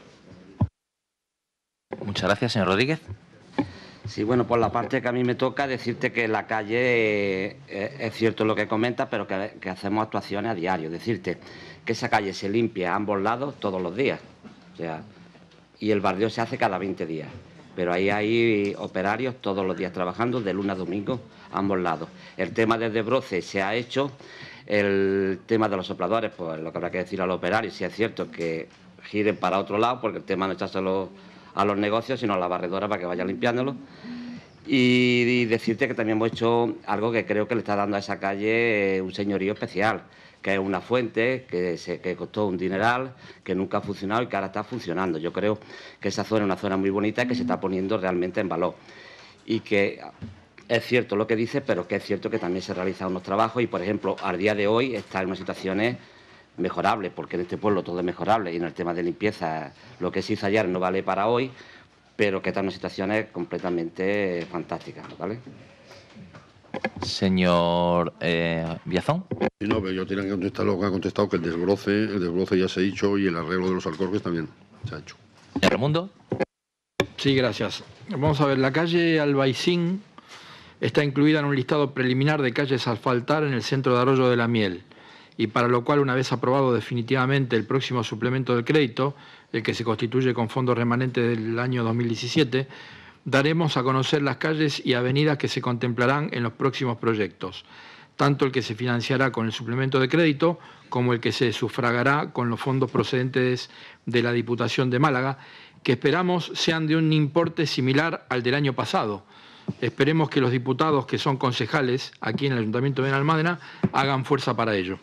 Muchas gracias, señor Rodríguez. Sí, bueno, por la parte que a mí me toca decirte que la calle es cierto lo que comentas, pero que hacemos actuaciones a diario. Decirte que esa calle se limpia a ambos lados todos los días, o sea, y el bardeo se hace cada 20 días. Pero ahí hay operarios todos los días trabajando, de lunes a domingo, a ambos lados. El tema del desbroce se ha hecho, el tema de los sopladores, pues lo que habrá que decir a los operarios, si es cierto que giren para otro lado, porque el tema no es echárselo a los negocios, sino a la barredora para que vaya limpiándolo. Y decirte que también hemos hecho algo que creo que le está dando a esa calle un señorío especial, que es una fuente que costó un dineral, que nunca ha funcionado y que ahora está funcionando. Yo creo que esa zona es una zona muy bonita y que se está poniendo realmente en valor. Y que es cierto lo que dice, pero que es cierto que también se realizan unos trabajos y, por ejemplo, al día de hoy está en unas situaciones mejorables, porque en este pueblo todo es mejorable y en el tema de limpieza lo que se hizo ayer no vale para hoy, pero que está en unas situaciones completamente fantásticas, ¿vale? Señor Biazón. Sí, no, pero yo tenía que contestar lo que ha contestado, que el desbroce ya se ha hecho y el arreglo de los alcorques también se ha hecho. Señor Raimundo. Sí, gracias. Vamos a ver, la calle Albaicín está incluida en un listado preliminar de calles a asfaltar en el centro de Arroyo de la Miel, y para lo cual, una vez aprobado definitivamente el próximo suplemento del crédito, el que se constituye con fondos remanentes del año 2017, daremos a conocer las calles y avenidas que se contemplarán en los próximos proyectos, tanto el que se financiará con el suplemento de crédito como el que se sufragará con los fondos procedentes de la Diputación de Málaga, que esperamos sean de un importe similar al del año pasado. Esperemos que los diputados que son concejales aquí en el Ayuntamiento de Benalmádena hagan fuerza para ello.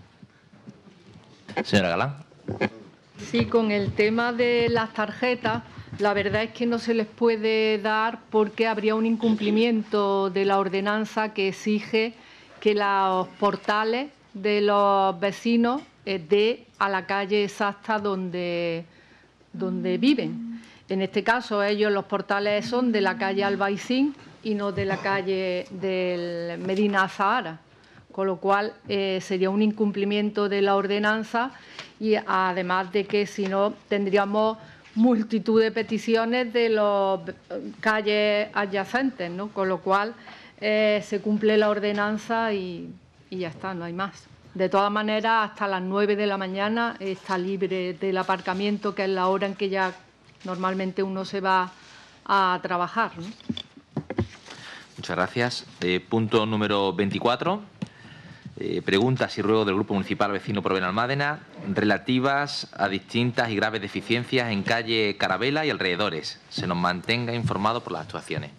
Señora Galán. Sí, con el tema de las tarjetas, la verdad es que no se les puede dar porque habría un incumplimiento de la ordenanza que exige que los portales de los vecinos dé a la calle exacta donde viven. En este caso, los portales son de la calle Albaicín y no de la calle del Medina Azahara, con lo cual sería un incumplimiento de la ordenanza y además de que si no tendríamos multitud de peticiones de las calles adyacentes, ¿no? Con lo cual se cumple la ordenanza y ya está, no hay más. De todas maneras, hasta las 9 de la mañana está libre del aparcamiento, que es la hora en que ya normalmente uno se va a trabajar, ¿no? Muchas gracias. Punto número 24. Preguntas y ruegos del Grupo Municipal Vecino por Benalmádena relativas a distintas y graves deficiencias en calle Carabela y alrededores. Se nos mantenga informado por las actuaciones.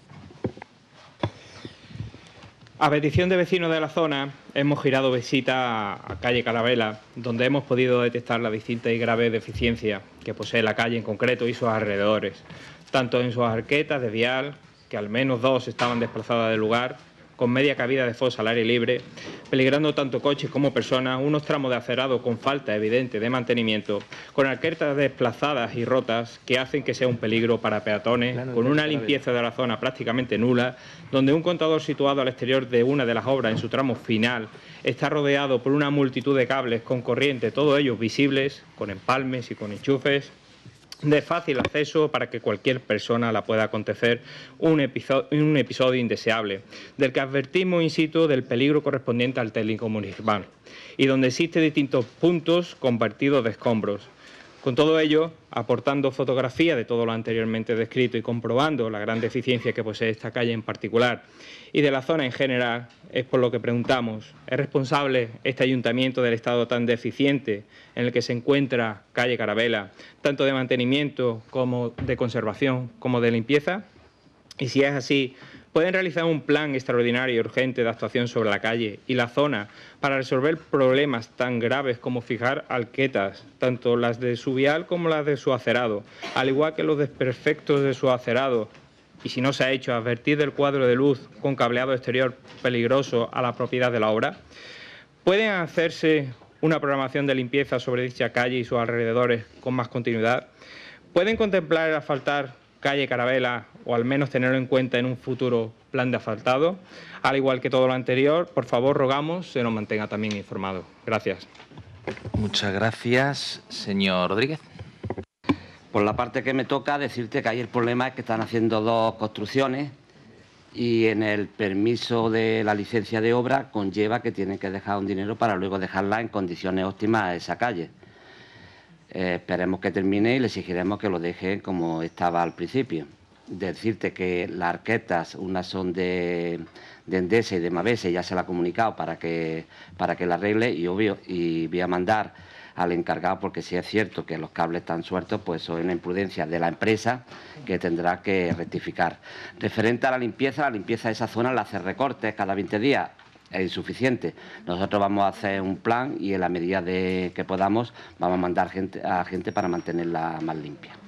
A petición de vecinos de la zona, hemos girado visita a calle Carabela, donde hemos podido detectar las distintas y graves deficiencias que posee la calle en concreto y sus alrededores, tanto en sus arquetas de vial, que al menos 2 estaban desplazadas del lugar, con media cabida de fosa al aire libre, peligrando tanto coches como personas, unos tramos de acerado con falta evidente de mantenimiento, con arquetas desplazadas y rotas que hacen que sea un peligro para peatones, con una limpieza de la zona prácticamente nula, donde un contador situado al exterior de una de las obras en su tramo final está rodeado por una multitud de cables con corriente, todos ellos visibles, con empalmes y con enchufes, de fácil acceso para que cualquier persona la pueda acontecer un episodio indeseable, del que advertimos in situ del peligro correspondiente al técnico municipal y donde existen distintos puntos compartidos de escombros. Con todo ello, aportando fotografías de todo lo anteriormente descrito y comprobando la gran deficiencia que posee esta calle en particular y de la zona en general, es por lo que preguntamos, ¿es responsable este ayuntamiento del estado tan deficiente en el que se encuentra calle Carabela, tanto de mantenimiento como de conservación como de limpieza? Y si es así, ¿pueden realizar un plan extraordinario y urgente de actuación sobre la calle y la zona para resolver problemas tan graves como fijar arquetas, tanto las de su vial como las de su acerado, al igual que los desperfectos de su acerado? Y si no se ha hecho, advertir del cuadro de luz con cableado exterior peligroso a la propiedad de la obra. ¿Pueden hacerse una programación de limpieza sobre dicha calle y sus alrededores con más continuidad? ¿Pueden contemplar el asfaltar calle Carabela o al menos tenerlo en cuenta en un futuro plan de asfaltado? Al igual que todo lo anterior, por favor, rogamos se nos mantenga también informado. Gracias. Muchas gracias. Señor Rodríguez. Por la parte que me toca, decirte que ahí el problema es que están haciendo 2 construcciones y en el permiso de la licencia de obra conlleva que tienen que dejar un dinero para luego dejarla en condiciones óptimas a esa calle. Esperemos que termine y le exigiremos que lo dejen como estaba al principio. Decirte que las arquetas, unas son de Endesa y de Mavese, ya se la ha comunicado para que la arregle y obvio, y voy a mandar al encargado, porque si es cierto que los cables están sueltos, pues eso es una imprudencia de la empresa que tendrá que rectificar. Referente a la limpieza de esa zona la hace recortes cada 20 días. Es insuficiente. Nosotros vamos a hacer un plan y en la medida de que podamos vamos a mandar a gente para mantenerla más limpia.